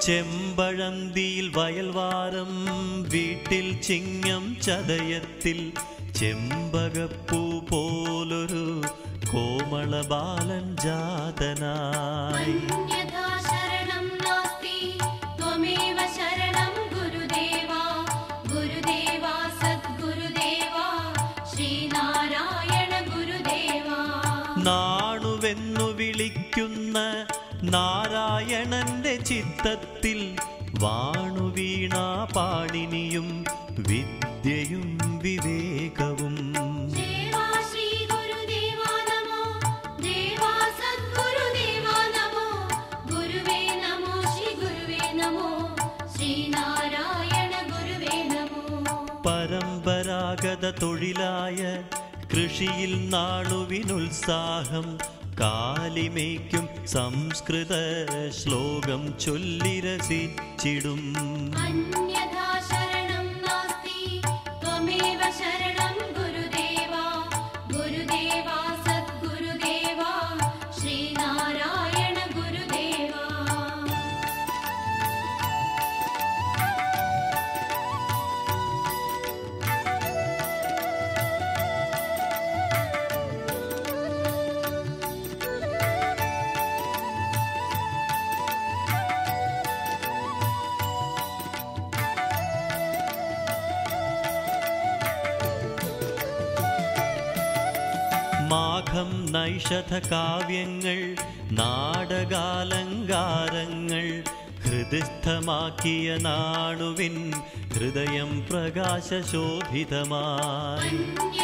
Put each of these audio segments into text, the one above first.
ചെമ്പഴന്തിയിൽ വയൽവാരം വീട്ടിൽ ചിങ്ങം ചതയത്തിൽ ചെമ്പകപ്പൂ പോലൊരു കോമള ബാലൻ ജാതനായി. നാണുവെന്നു വിളിക്കുന്ന നാരായണന്റെ ചിത്തത്തിൽ വാണുവീണ പാണിനിയും വിദ്യയും വിവേകവും. പരമ്പരാഗത തൊഴിലായ കൃഷിയിൽ നാണുവിനുത്സാഹം. കാലിമേയ്ക്കും സംസ്കൃത ശ്ലോകം ചൊല്ലി രസിച്ചിടും. മാഘം നൈഷധ കാവ്യങ്ങൾ നാടകാലങ്കാരങ്ങൾ ഹൃദയസ്ഥമാക്കിയ നാണുവിൻ ഹൃദയം പ്രകാശശോഭിതമായി.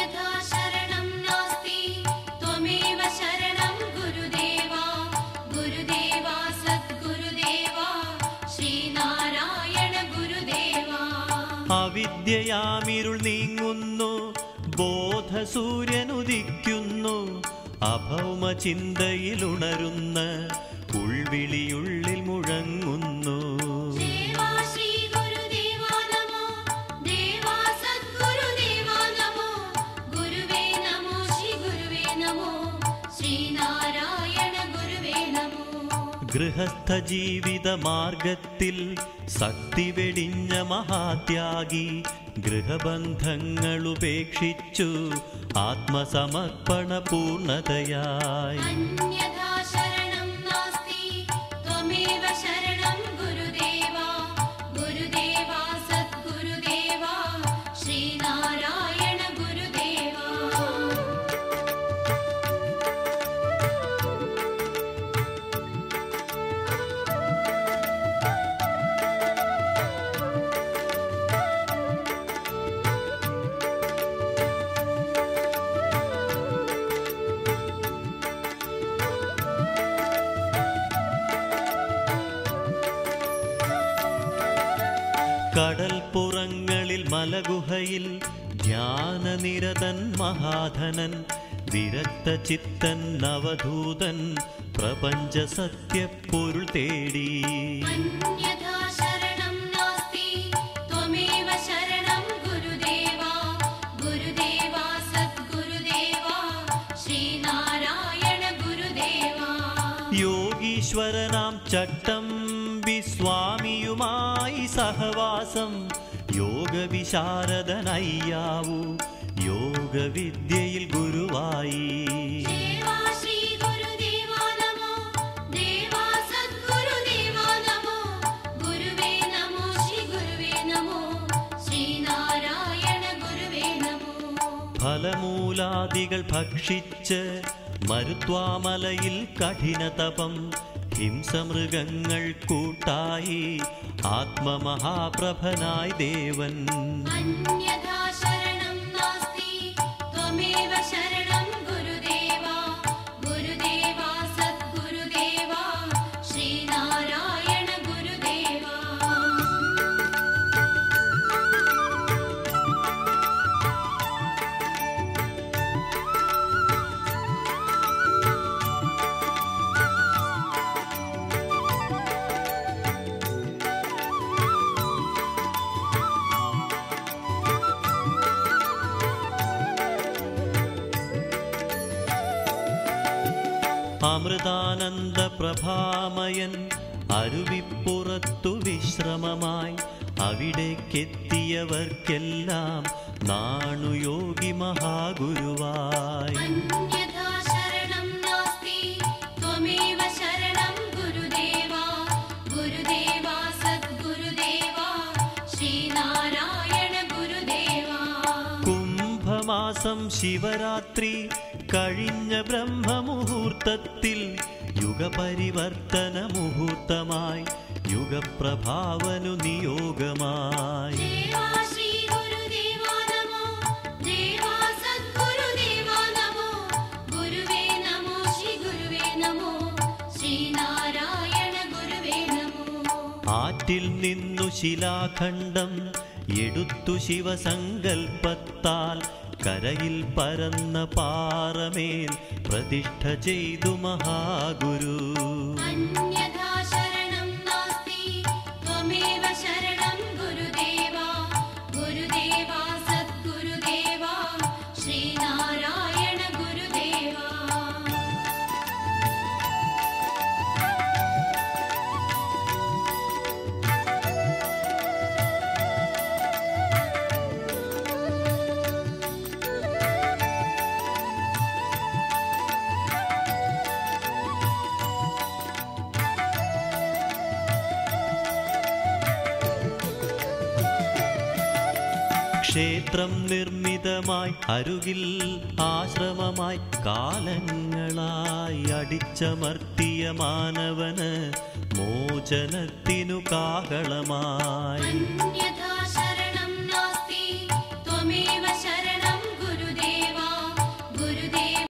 അവിദ്യയാമിരുൾ നീങ്ങുന്നു, ബോധസൂര്യനുദിക്കുന്നു. അഭൗമ ചിന്തയിലുണരുന്ന ഉൾവിളിയുള്ളിൽ മുഴങ്ങുന്നു. ഗൃഹസ്ഥ ജീവിത മാർഗത്തിൽ സക്തി വെടിഞ്ഞ മഹാത്യാഗി ഗൃഹബന്ധങ്ങൾ ഉപേക്ഷിച്ചു ആത്മസമർപ്പണ പൂർണ്ണതയായി. കടൽപ്പുറങ്ങളിൽ മലഗുഹയിൽ ധ്യാനനിരതൻ മഹാധനൻ വിരക്ത ചിത്തൻ നവധൂതൻ പ്രപഞ്ച സത്യപ്പൊരുൾ തേടി. യോഗീശ്വരനാം ചട്ടമ്പി സ്വാമിയുമായി സഹവാസം. യോഗവിശാരദനയ്യാവൂ യോഗവിദ്യയിൽ ഗുരുവായി. ഫലമൂലാദികൾ ഭക്ഷിച്ച് മരുത്വാമലയിൽ കഠിന തപം. ഹിംസമൃഗങ്ങൾ കൂട്ടായി ആത്മമഹാപ്രഭനായി ദേവൻ. അമൃതാനന്ദ പ്രഭാമയൻ അരുവിപ്പുറത്തു വിശ്രമമായി അവിടേക്കെത്തിയവർക്കെല്ലാം നാണുയോഗി മഹാഗുരുവായി. കുംഭമാസം ശിവരാത്രി കഴിഞ്ഞ ബ്രഹ്മമുഹൂർത്തത്തിൽ യുഗപരിവർത്തന മുഹൂർത്തമായി യുഗപ്രഭാവനു നിയോഗമായി. ആറ്റിൽ നിന്നു ശിലാഖണ്ഡം എടുത്തു ശിവസങ്കൽപ്പത്താൽ കരയിൽ പരന്ന പാറമേൽ പ്രതിഷ്ഠ ചെയ്തു മഹാഗുരു. ക്ഷേത്രം നിർമ്മിതമായി അരുകിൽ ആശ്രമമായി കാലങ്ങളായി അടിച്ചമർത്തിയ മാനവന് മോചനത്തിനു കാഹളമായി.